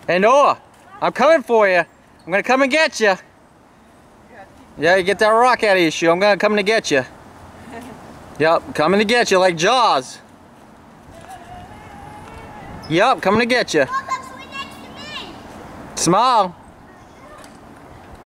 Hey Noah, I'm coming for you. I'm gonna come and get you. Yeah, you get that rock out of your shoe. I'm gonna come to get you. Yep, coming to get you like Jaws. Yep, coming to get you. Oh, look, sweet next to me. Smile.